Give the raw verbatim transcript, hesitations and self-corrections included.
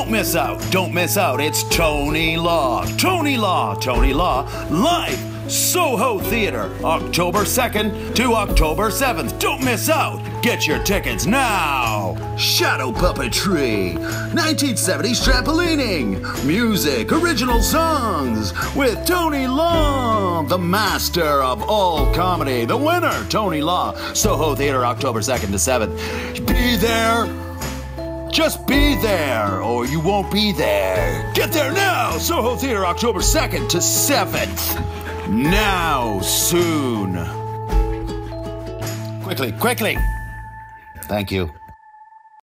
Don't miss out. Don't miss out. It's Tony Law. Tony Law. Tony Law. Live. Soho Theater. October second to October seventh. Don't miss out. Get your tickets now. Shadow puppetry. nineteen seventies trampolining. Music. Original songs. With Tony Law. The master of all comedy. The winner. Tony Law. Soho Theater. October second to seventh. Be there. Just be there, or you won't be there. Get there now! Soho Theater, October second to seventh. Now, soon. Quickly, quickly. Thank you.